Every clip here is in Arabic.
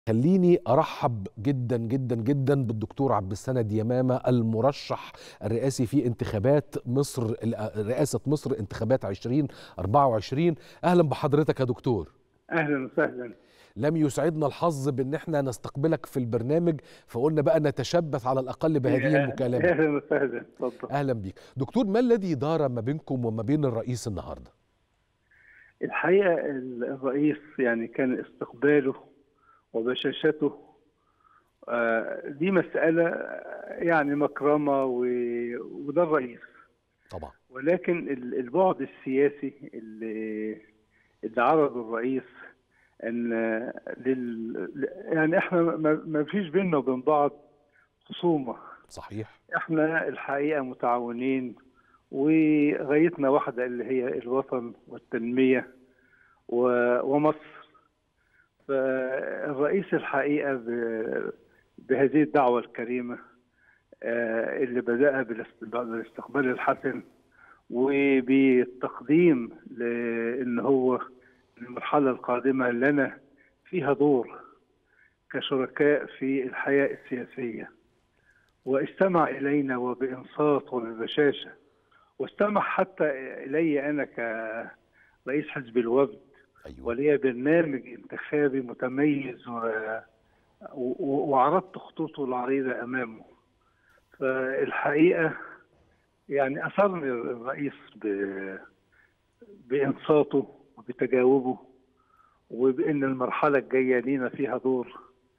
خليني ارحب جدا جدا جدا بالدكتور عبد السند يمامة، المرشح الرئاسي في انتخابات مصر، رئاسة مصر انتخابات 2024. اهلا بحضرتك يا دكتور. اهلا وسهلا. لم يسعدنا الحظ بان احنا نستقبلك في البرنامج، فقلنا بقى نتشبث على الاقل بهذه المكالمة. اهلا وسهلا، اتفضل. اهلا بيك دكتور. ما الذي دار ما بينكم وما بين الرئيس النهارده؟ الحقيقه الرئيس يعني كان استقباله وبشاشته دي مساله يعني مكرمه وده الرئيس. طبعا. ولكن البعد السياسي اللي عرضه الرئيس ان يعني احنا ما فيش بيننا وبين بعض خصومه. صحيح. احنا الحقيقه متعاونين وغايتنا واحده اللي هي الوطن والتنميه ومصر. فالرئيس الحقيقه بهذه الدعوه الكريمه اللي بدأها بالاستقبال الحسن وبالتقديم لان هو المرحله القادمه لنا فيها دور كشركاء في الحياه السياسيه، واستمع إلينا وبإنصات وببشاشة، واستمع حتى إلي أنا كرئيس حزب الوفد. أيوة. ولي برنامج انتخابي متميز وعرضت خطوطه العريضة أمامه. فالحقيقة يعني أثرني الرئيس بإنصاته وبتجاوبه، وبأن المرحلة الجاية لينا فيها دور.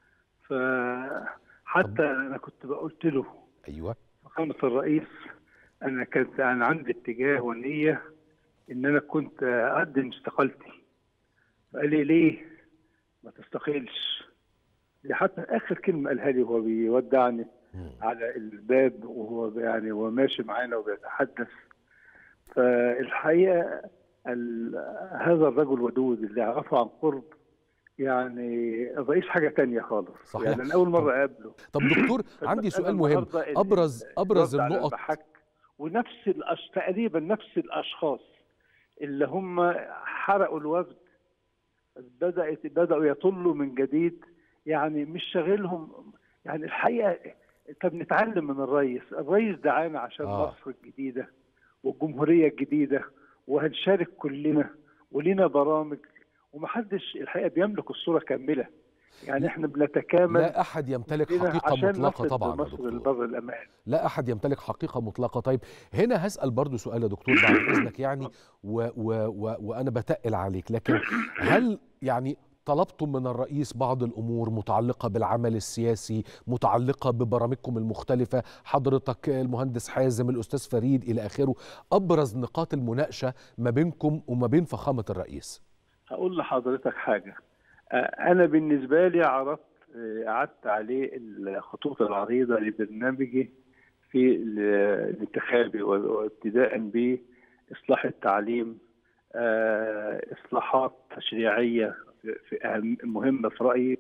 حتى انا كنت قلت له ايوه فخامة الرئيس انا عندي اتجاه ونية ان انا كنت اقدم استقالتي. فقال لي ليه ما تستقيلش؟ دي حتى اخر كلمة قالها لي وهو بيودعني على الباب، وهو يعني هو ماشي معانا وبيتحدث. فالحقيقة هذا الرجل ودود اللي اعرفه عن قرب، يعني الرئيس حاجة تانية خالص. صحيح. يعني أنا أول مرة أقابله. طب دكتور عندي سؤال مهم. ابرز على النقط. المحك ونفس تقريبا نفس الاشخاص اللي هم حرقوا الوفد بدأوا يطلوا من جديد، يعني مش شاغلهم. يعني الحقيقة طب نتعلم من الرئيس دعانا عشان مصر الجديدة والجمهورية الجديدة، وهنشارك كلنا ولينا برامج، ومحدش الحقيقة بيملك الصورة كاملة. يعني احنا بنتكامل. لا احد يمتلك حقيقة مطلقة طبعا يا دكتور. لبر الامان. لا احد يمتلك حقيقة مطلقة. طيب هنا هسأل برضو سؤال يا دكتور بعد اذنك، يعني وانا بتقل عليك، لكن هل يعني طلبتم من الرئيس بعض الأمور متعلقة بالعمل السياسي، متعلقة ببرامجكم المختلفة، حضرتك المهندس حازم، الأستاذ فريد إلى آخره، أبرز نقاط المناقشة ما بينكم وما بين فخامة الرئيس؟ هقول لحضرتك حاجة. أنا بالنسبة لي قعدت عليه الخطوط العريضة لبرنامجي في الانتخابي، وابتداء بإصلاح التعليم، إصلاحات تشريعية في أهم مهمة في رأيي،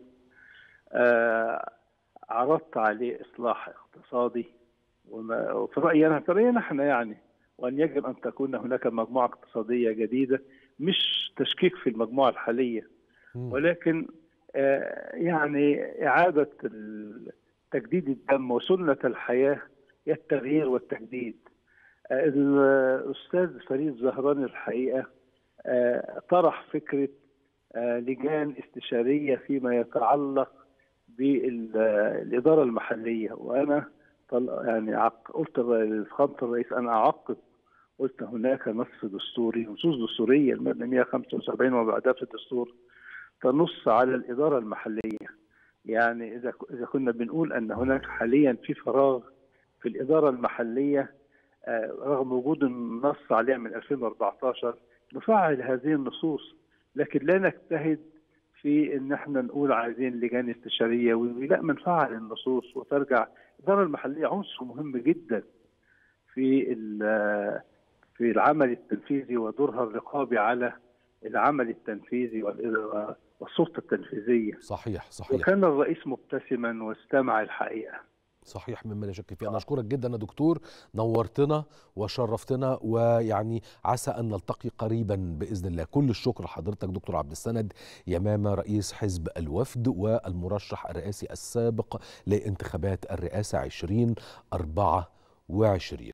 عرضت عليه إصلاح اقتصادي، وفي رأينا احنا يعني، وأن يجب أن تكون هناك مجموعة اقتصادية جديدة، مش تشكيك في المجموعة الحالية، ولكن يعني إعادة تجديد الدم وسنة الحياة هي التغيير والتجديد. الأستاذ فريد زهران الحقيقة طرح فكرة لجان استشارية فيما يتعلق بالإدارة المحلية، وأنا يعني قلت لفخامة الرئيس أنا أعقب، قلت هناك نص دستوري، نصوص دستورية المادة 175 وبعدها في الدستور تنص على الإدارة المحلية. يعني إذا كنا بنقول أن هناك حاليا في فراغ في الإدارة المحلية رغم وجود النص عليها من 2014، نفعل هذه النصوص، لكن لا نجتهد في ان احنا نقول عايزين لجان استشاريه، لا، نفعل النصوص وترجع. الاداره المحليه عنصر مهم جدا في في العمل التنفيذي ودورها الرقابي على العمل التنفيذي والسلطه التنفيذيه. صحيح. وكان الرئيس مبتسما واستمع الحقيقه، صحيح مما لا شك فيه. أنا أشكرك جدا يا دكتور، نورتنا وشرفتنا، ويعني عسى أن نلتقي قريبا بإذن الله. كل الشكر لحضرتك دكتور عبد السند يمامة، رئيس حزب الوفد والمرشح الرئاسي السابق لانتخابات الرئاسة 2024.